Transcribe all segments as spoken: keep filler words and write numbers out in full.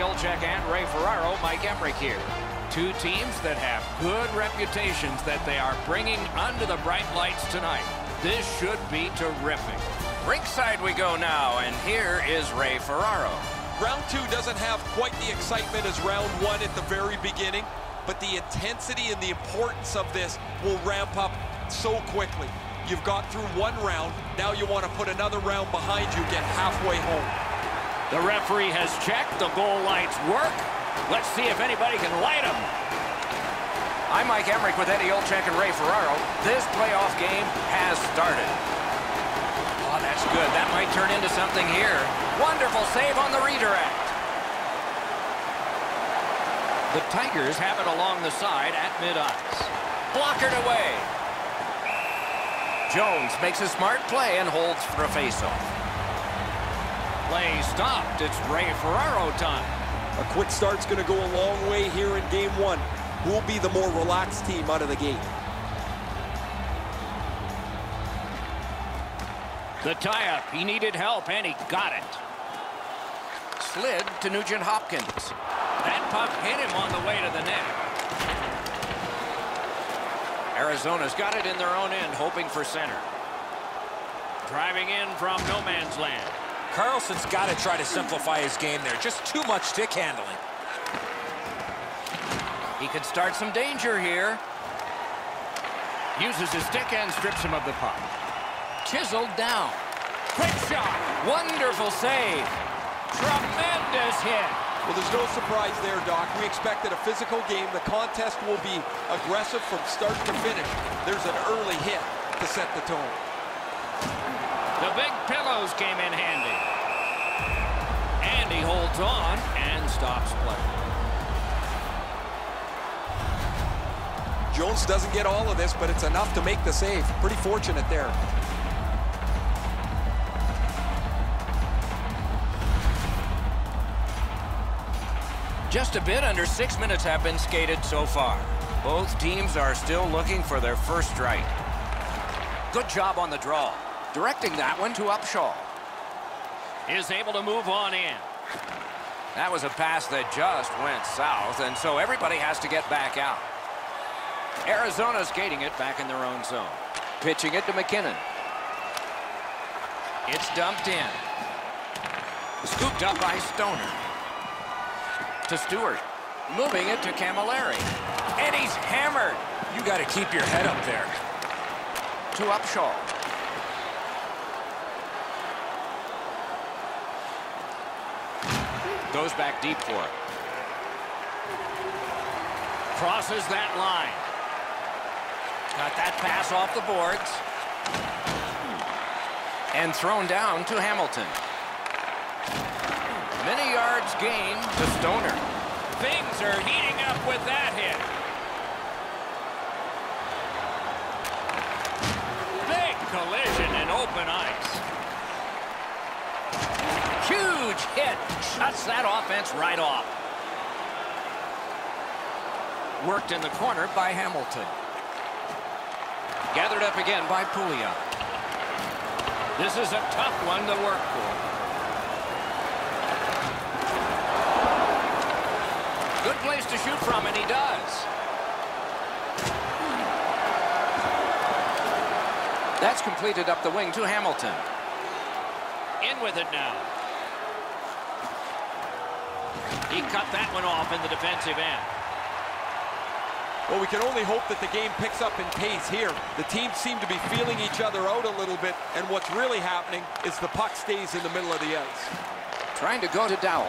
Olczyk and Ray Ferraro, Mike Emmerich here. Two teams that have good reputations that they are bringing under the bright lights tonight. This should be terrific. Rinkside we go now, and here is Ray Ferraro. Round two doesn't have quite the excitement as round one at the very beginning, but the intensity and the importance of this will ramp up so quickly. You've got through one round, now you want to put another round behind you, get halfway home. The referee has checked, the goal lights work. Let's see if anybody can light them. I'm Mike Emmerich with Eddie Olczyk and Ray Ferraro. This playoff game has started. Oh, that's good. That might turn into something here. Wonderful save on the redirect. The Tigers have it along the side at mid-ice. Blockered away. Jones makes a smart play and holds for a faceoff. Play stopped. It's Ray Ferraro time. A quick start's going to go a long way here in game one. Who will be the more relaxed team out of the gate? The tie-up. He needed help, and he got it. Slid to Nugent Hopkins. That puck hit him on the way to the net. Arizona's got it in their own end, hoping for center. Driving in from no man's land. Carlson's got to try to simplify his game there. Just too much stick handling. He could start some danger here. Uses his stick and strips him of the puck. Chiseled down. Quick shot. Wonderful save. Tremendous hit. Well, there's no surprise there, Doc. We expected a physical game. The contest will be aggressive from start to finish. There's an early hit to set the tone. The big pillows came in handy. And he holds on and stops play. Jones doesn't get all of this, but it's enough to make the save. Pretty fortunate there. Just a bit under six minutes have been skated so far. Both teams are still looking for their first strike. Good job on the draw. Directing that one to Upshaw. Is able to move on in. That was a pass that just went south, and so everybody has to get back out. Arizona skating it back in their own zone. Pitching it to McKinnon. It's dumped in. Scooped up by Stoner. To Stewart. Moving it to Camilleri. And he's hammered. You got to keep your head up there. To Upshaw. Goes back deep for it. Crosses that line. Got that pass off the boards. And thrown down to Hamilton. Many yards gained to Stoner. Things are heating up with that hit. Big collision in open ice. Huge hit. Shuts that offense right off. Worked in the corner by Hamilton. Gathered up again by Pouliot. This is a tough one to work for. Good place to shoot from, and he does. That's completed up the wing to Hamilton. In with it now. He cut that one off in the defensive end. Well, we can only hope that the game picks up in pace here. The teams seem to be feeling each other out a little bit, and what's really happening is the puck stays in the middle of the ice. Trying to go to Dowell.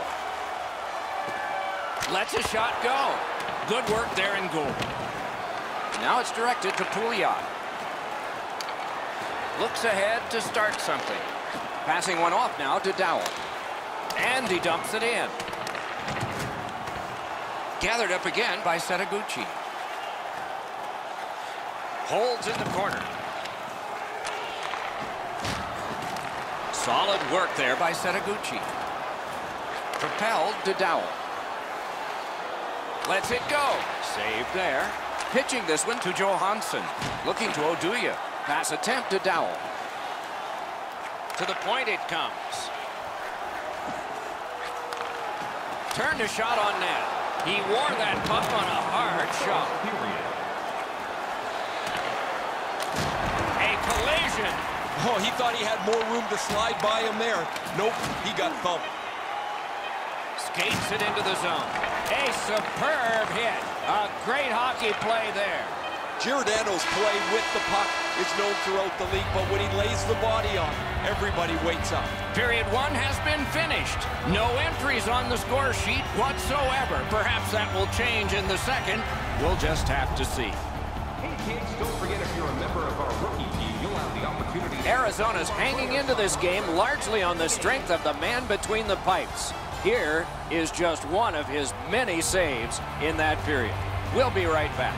Lets a shot go. Good work there in goal. Now it's directed to Pouliot. Looks ahead to start something. Passing one off now to Dowell. And he dumps it in. Gathered up again by Setaguchi. Holds in the corner. Solid work there by Setaguchi. Propelled to Dowell. Lets it go. Saved there. Pitching this one to Johansson. Looking to Oduya. Pass attempt to Dowell. To the point it comes. Turned a shot on net. He wore that puck on a hard shot. A collision. Oh, he thought he had more room to slide by him there. Nope, he got thumped. Skates it into the zone. A superb hit. A great hockey play there. Giordano's play with the puck is known throughout the league, but when he lays the body on, everybody waits up. Period one has been finished. No entries on the score sheet whatsoever. Perhaps that will change in the second. We'll just have to see. Hey kids, don't forget if you're a member of our rookie team, you'll have the opportunity. Arizona's hanging into this game largely on the strength of the man between the pipes. Here is just one of his many saves in that period. We'll be right back.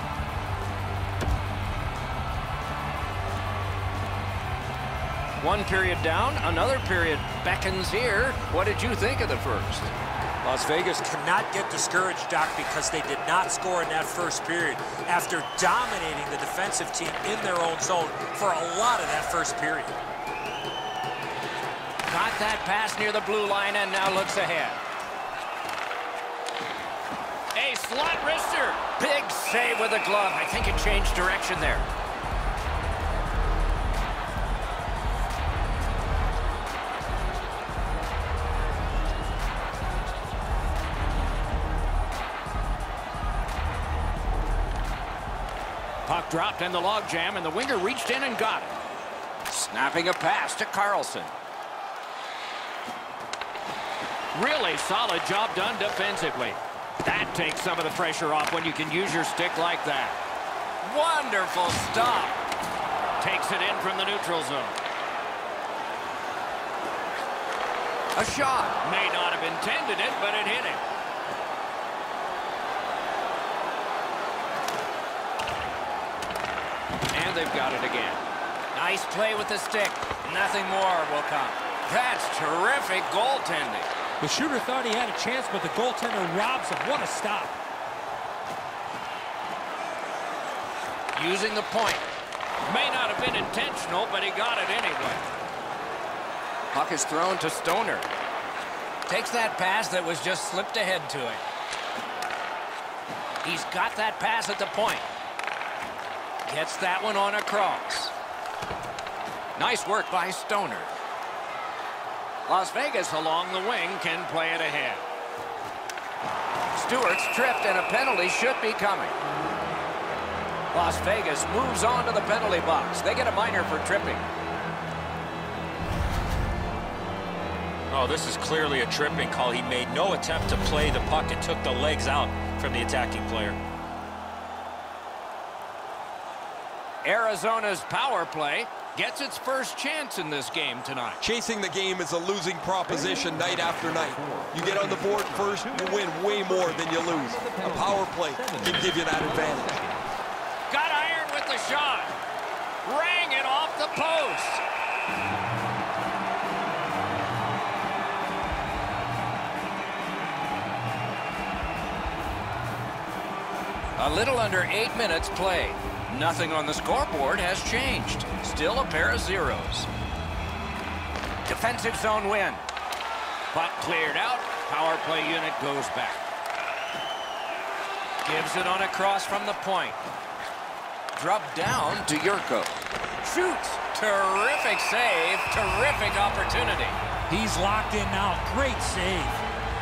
One period down, another period beckons here. What did you think of the first? Las Vegas cannot get discouraged, Doc, because they did not score in that first period after dominating the defensive team in their own zone for a lot of that first period. Got that pass near the blue line and now looks ahead. A slot wrister. Big save with the glove. I think it changed direction there. Puck dropped in the logjam, and the winger reached in and got it. Snapping a pass to Carlson. Really solid job done defensively. That takes some of the pressure off when you can use your stick like that. Wonderful stop. Takes it in from the neutral zone. A shot. May not have intended it, but it hit him. And they've got it again. Nice play with the stick. Nothing more will come. That's terrific goaltending. The shooter thought he had a chance, but the goaltender robs him. What a stop. Using the point. May not have been intentional, but he got it anyway. Puck is thrown to Stoner. Takes that pass that was just slipped ahead to him. He's got that pass at the point. Gets that one on across. Nice work by Stoner. Las Vegas along the wing can play it ahead. Stewart's tripped and a penalty should be coming. Las Vegas moves on to the penalty box. They get a minor for tripping. Oh, this is clearly a tripping call. He made no attempt to play the puck and took the legs out from the attacking player. Arizona's power play gets its first chance in this game tonight. Chasing the game is a losing proposition night after night. You get on the board first, you win way more than you lose. A power play can give you that advantage. Got iron with the shot. Rang it off the post. A little under eight minutes played. Nothing on the scoreboard has changed. Still a pair of zeros. Defensive zone win. Puck cleared out. Power play unit goes back. Gives it on a cross from the point. Dropped down to Yurko. Shoots. Terrific save. Terrific opportunity. He's locked in now. Great save.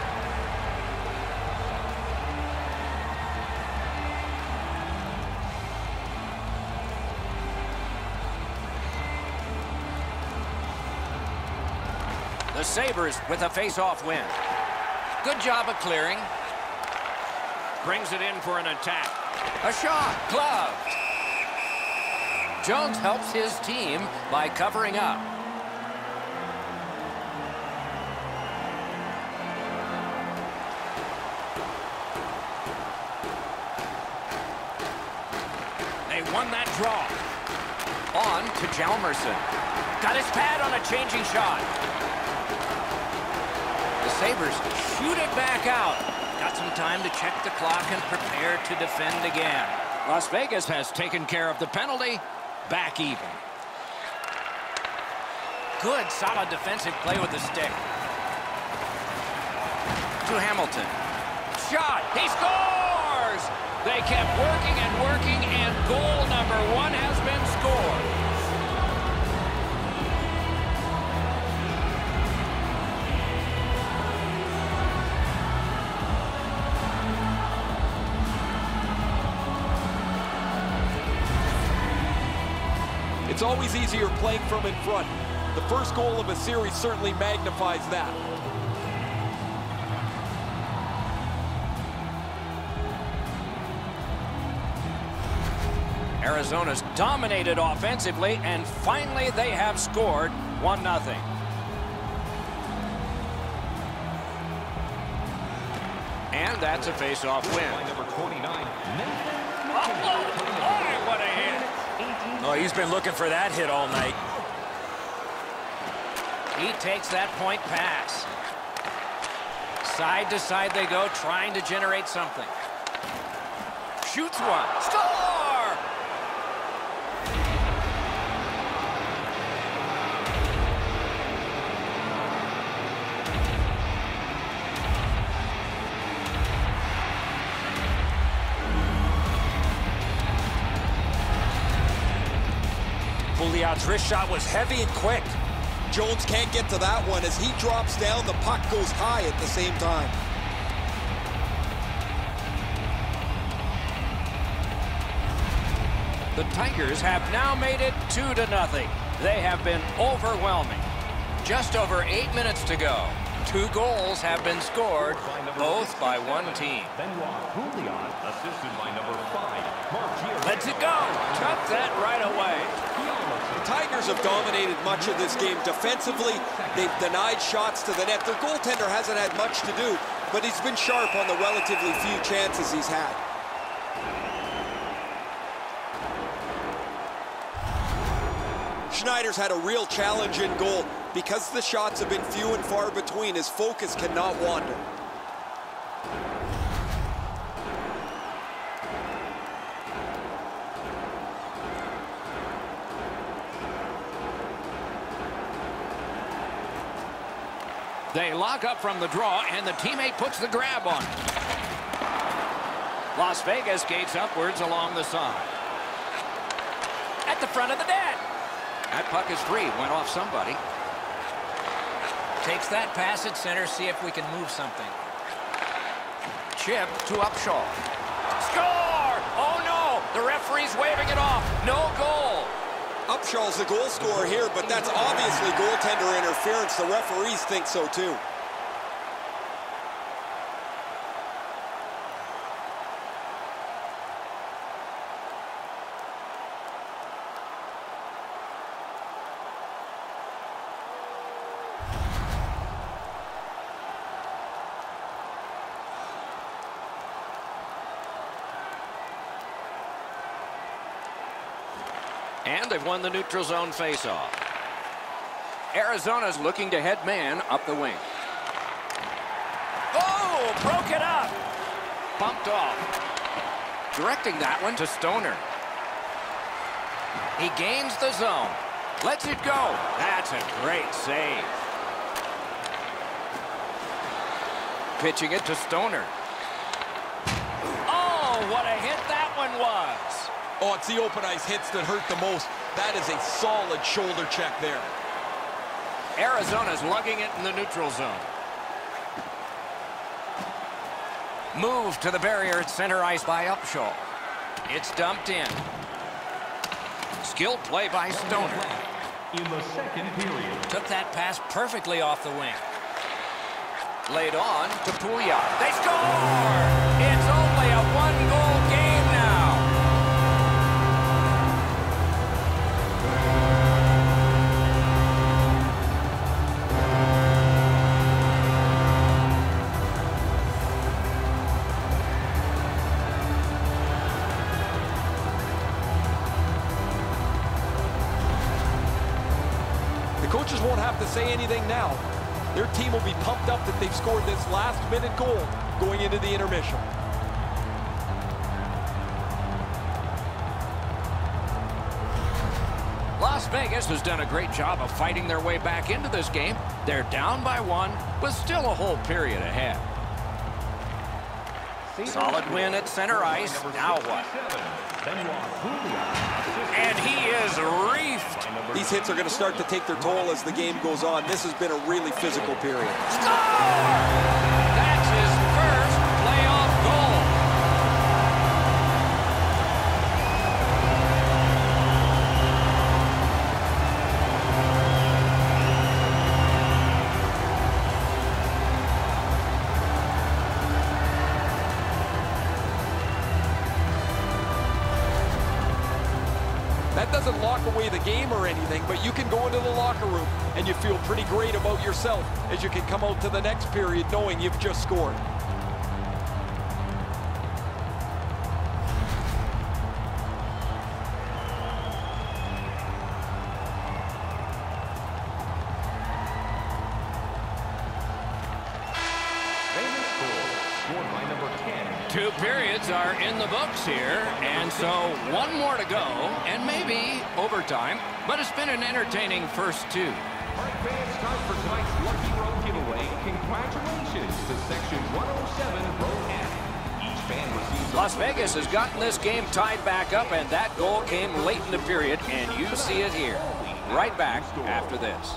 The Sabres with a face-off win. Good job of clearing. Brings it in for an attack. A shot, gloved. Jones helps his team by covering up. They won that draw. On to Hjalmarsson. Got his pad on a changing shot. The Sabres shoot it back out. Got some time to check the clock and prepare to defend again. Las Vegas has taken care of the penalty. Back even. Good, solid defensive play with the stick. to Hamilton. Shot. He scores! They kept working and working, and goal number one has been scored. It's always easier playing from in front. The first goal of a series certainly magnifies that. Arizona's dominated offensively, and finally they have scored one nothing. And that's a face-off win. Oh, boy, what a hit. Oh, he's been looking for that hit all night. He takes that point pass. Side to side they go, trying to generate something. Shoots one. Score! Pouliot's wrist shot was heavy and quick. Jones can't get to that one. As he drops down, the puck goes high at the same time. The Tigers have now made it two to nothing. They have been overwhelming. Just over eight minutes to go. Two goals have been scored, both by one team. Let's it go. Took that right away. The Tigers have dominated much of this game. Defensively, they've denied shots to the net. Their goaltender hasn't had much to do, but he's been sharp on the relatively few chances he's had. Schneider's had a real challenge in goal. Because the shots have been few and far between, his focus cannot wander. They lock up from the draw, and the teammate puts the grab on. Las Vegas skates upwards along the side. At the front of the net. That puck is free. Went off somebody. Takes that pass at center, see if we can move something. Chip to Upshaw. Score! Oh, no! The referee's waving it off. No goal. Upshaw's the goal scorer here, but that's obviously goaltender interference. The referees think so, too. And they've won the neutral zone faceoff. Arizona's looking to head man up the wing. Oh, broke it up. Bumped off. Directing that one to Stoner. He gains the zone. Lets it go. That's a great save. Pitching it to Stoner. Oh, what a hit that one was. Oh, it's the open ice hits that hurt the most. That is a solid shoulder check there. Arizona's lugging it in the neutral zone. Move to the barrier at center ice by Upshaw. It's dumped in. Skilled play by Stoner. In the second period. Took that pass perfectly off the wing. Laid on to Pouliot. They score! It's only a one-goal game now. The coaches won't have to say anything now. Their team will be pumped up that they've scored this last-minute goal going into the intermission. Las Vegas has done a great job of fighting their way back into this game. They're down by one, but still a whole period ahead. Solid win at center ice. Now what? And he is reefed. These hits are going to start to take their toll as the game goes on. This has been a really physical period. Score! That's his first playoff goal. That doesn't lock away the game or anything, but you can go into the locker room and you feel pretty great about yourself as you can come out to the next period knowing you've just scored. Two periods are in the books here, and so one more to go, and maybe overtime, but it's been an entertaining first two. All right, fans, time for tonight's Lucky Row giveaway. Congratulations to Section one oh seven, Row F. Each fan receives... Las Vegas has gotten this game tied back up, and that goal came late in the period, and you see it here. Right back after this.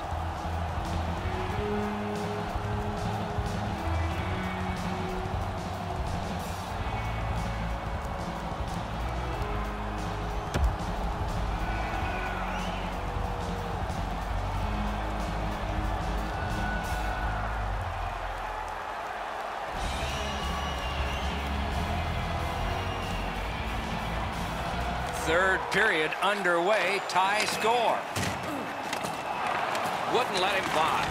Third period underway, tie score. Wouldn't let him by.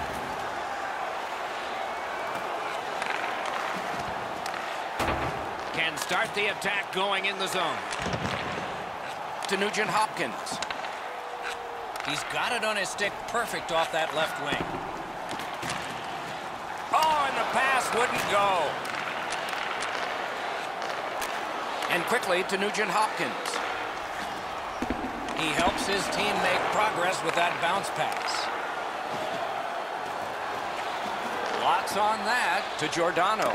Can start the attack going in the zone. To Nugent Hopkins. He's got it on his stick perfect off that left wing. Oh, and the pass wouldn't go. And quickly to Nugent Hopkins. He helps his team make progress with that bounce pass. Lots on that to Giordano.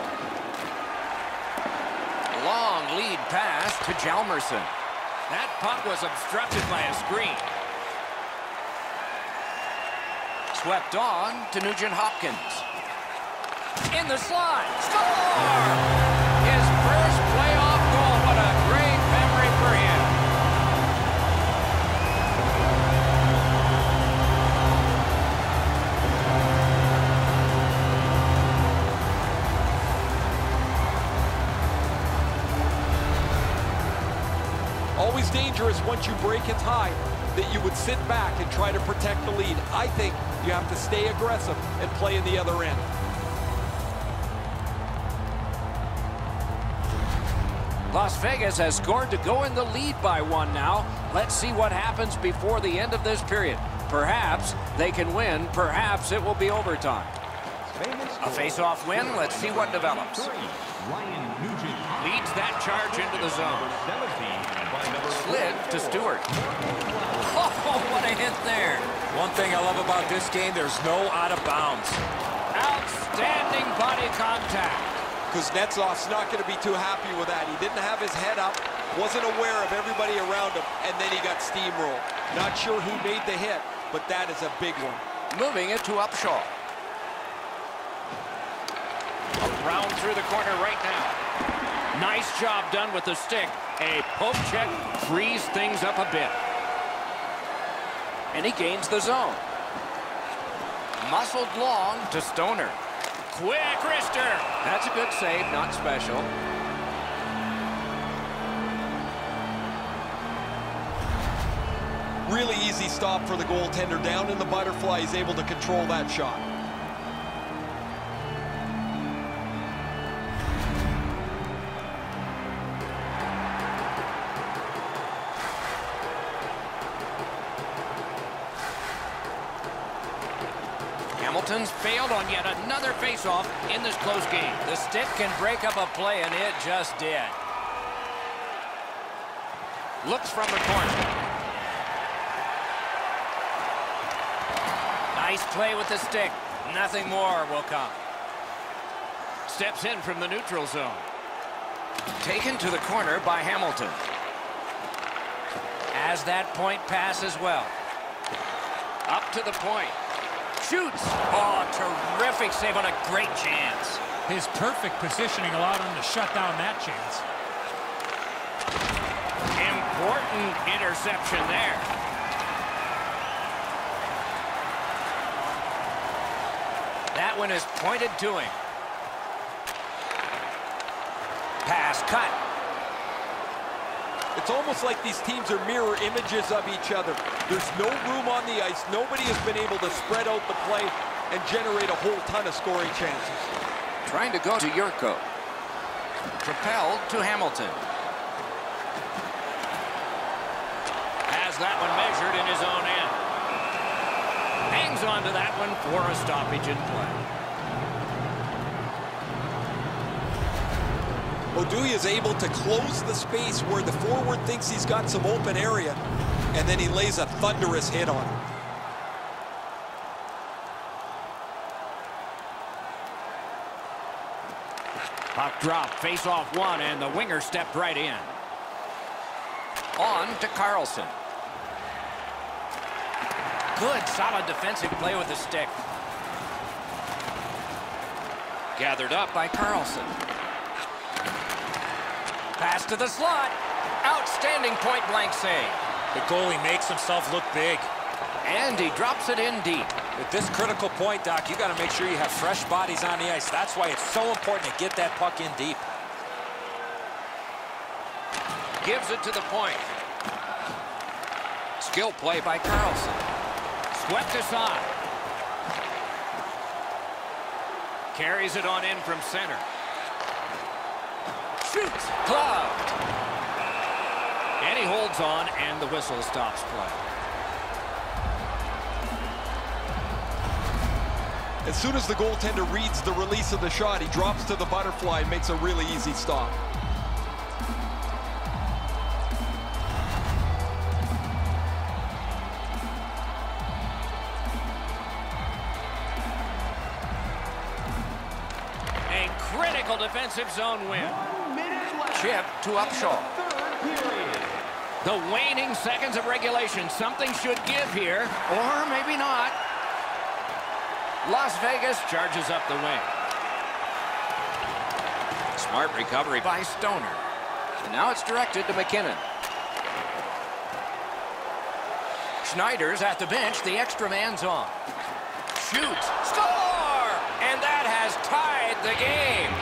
Long lead pass to Hjalmarsson. That puck was obstructed by a screen. Swept on to Nugent Hopkins. In the slide. Score! His first playoff goal. What a great memory for him. Always dangerous once you break a tie that you would sit back and try to protect the lead. I think you have to stay aggressive and play in the other end. Las Vegas has scored to go in the lead by one now. Let's see what happens before the end of this period. Perhaps they can win. Perhaps it will be overtime. A face-off win. Let's see what develops. Leads that charge into the zone. Slid to Stewart. Oh, what a hit there. One thing I love about this game, there's no out of bounds. Outstanding body contact. Kuznetsov's not going to be too happy with that. He didn't have his head up, wasn't aware of everybody around him, and then he got steamrolled. Not sure who made the hit, but that is a big one. Moving it to Upshaw. Around through the corner right now. Nice job done with the stick. A poke check frees things up a bit. And he gains the zone. Muscled long to Stoner. Quick wrister. That's a good save, not special. Really easy stop for the goaltender. Down in the butterfly, he's able to control that shot. Hamilton's failed on yet another faceoff in this close game. The stick can break up a play, and it just did. Looks from the corner. Nice play with the stick. Nothing more will come. Steps in from the neutral zone. Taken to the corner by Hamilton. Has that point pass as well. Up to the point. Shoots. Oh, terrific save on a great chance. His perfect positioning allowed him to shut down that chance. Important interception there. That one is pointed to him. Pass cut. It's almost like these teams are mirror images of each other. There's no room on the ice. Nobody has been able to spread out the play and generate a whole ton of scoring chances. Trying to go to Yurko. Propelled to Hamilton. Has that one measured in his own end. Hangs on to that one for a stoppage in play. Oduya is able to close the space where the forward thinks he's got some open area, and then he lays a thunderous hit on it. Puck drop, face off one, and the winger stepped right in. On to Carlson. Good, solid defensive play with the stick. Gathered up by Carlson. Pass to the slot. Outstanding point-blank save. The goalie makes himself look big. And he drops it in deep. At this critical point, Doc, you got to make sure you have fresh bodies on the ice. That's why it's so important to get that puck in deep. Gives it to the point. Skill play by Carlson. Swept aside. Carries it on in from center. Shoots. Gloved. And he holds on, and the whistle stops play. As soon as the goaltender reads the release of the shot, he drops to the butterfly and makes a really easy stop. A critical defensive zone win. Chip to Upshaw. The waning seconds of regulation. Something should give here, or maybe not. Las Vegas charges up the wing. Smart recovery by Stoner. And now it's directed to McKinnon. Schneider's at the bench. The extra man's on. Shoots. Score! And that has tied the game.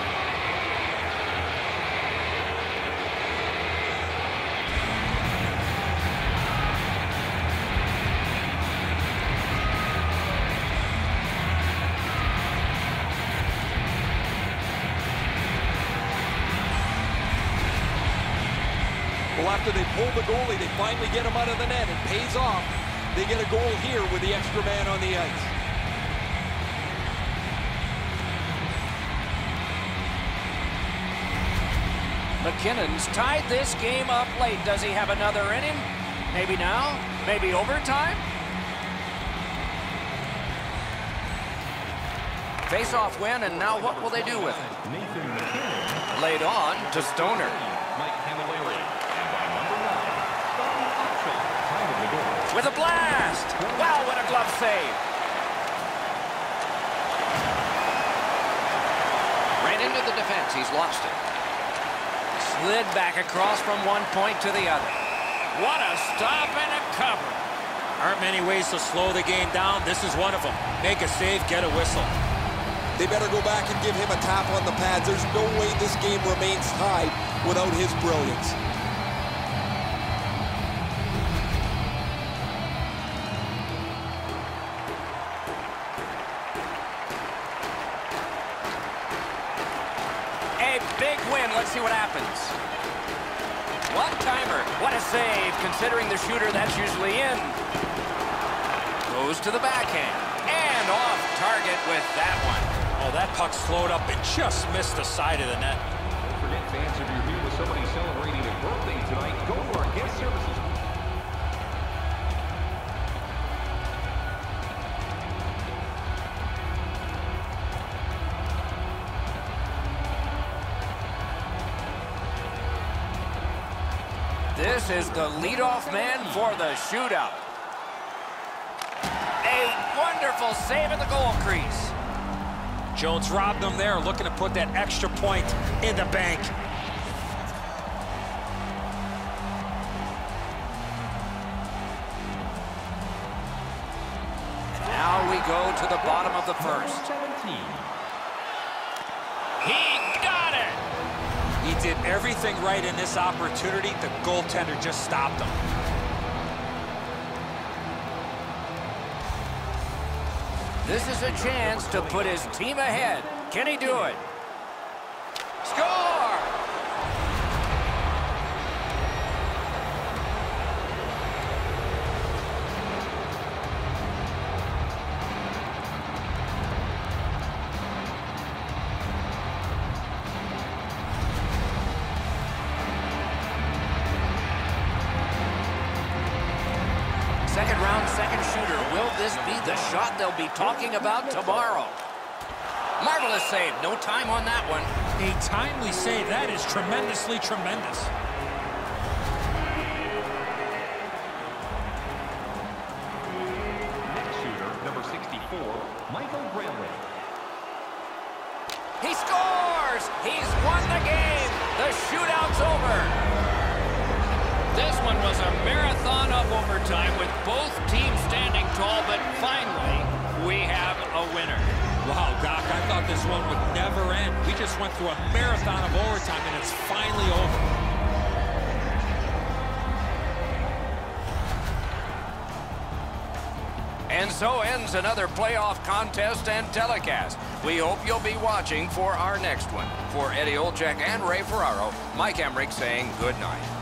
Well, after they pull the goalie, they finally get him out of the net. It pays off. They get a goal here with the extra man on the ice. McKinnon's tied this game up late. Does he have another in him? Maybe now? Maybe overtime? Face-off win, and now what will they do with it? Laid on to Stoner. With a blast! Wow, what a glove save! Ran into the defense. He's lost it. Slid back across from one point to the other. What a stop and a cover. Aren't many ways to slow the game down. This is one of them. Make a save, get a whistle. They better go back and give him a tap on the pads. There's no way this game remains tied without his brilliance. Big win. Let's see what happens. One timer. What a save, considering the shooter that's usually in. Goes to the backhand. And off target with that one. Oh, that puck slowed up and just missed the side of the net. Don't forget, fans, if you're here with somebody celebrating a birthday tonight, go to our guest services. This is the leadoff man for the shootout. A wonderful save in the goal crease. Jones robbed them there, looking to put that extra point in the bank. Now we go to the bottom of the first. He got it! He did everything right in this opportunity. The goaltender just stopped him. This is a chance to put his team ahead. Can he do it? Score! Second round, second shooter. Will this be the shot they'll be talking about tomorrow? Marvelous save. No time on that one. A timely save. That is tremendously tremendous. Next shooter, number sixty-four, Michael Granley. He scores! He's won the game. The shootout's over. This one was a marathon of overtime with both teams standing tall, but finally, we have a winner. Wow, Doc, I thought this one would never end. We just went through a marathon of overtime, and it's finally over. And so ends another playoff contest and telecast. We hope you'll be watching for our next one. For Eddie Olczyk and Ray Ferraro, Mike Emmerich saying good night.